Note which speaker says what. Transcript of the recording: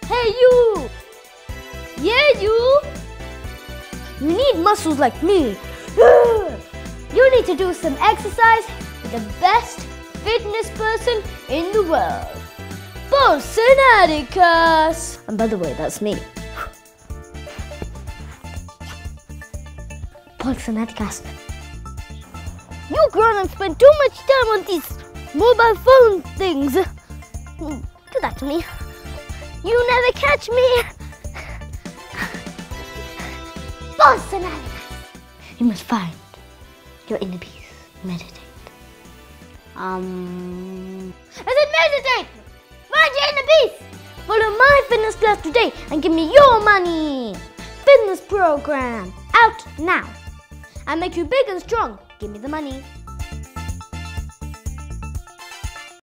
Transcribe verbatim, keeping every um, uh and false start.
Speaker 1: Hey you! Yeah you! You need muscles like me. You need to do some exercise with the best fitness person in the world. Bolsonaticus! And by the way, that's me. Bolsonaticus. You grown and spend too much time on these mobile phone things. Do that to me. You never catch me. Bolsonaticus. You must find your inner peace. Meditate. Um. I said meditate! Find your inner peace! Follow my fitness class today and give me your money! Fitness program out now. I make you big and strong. Give me the money.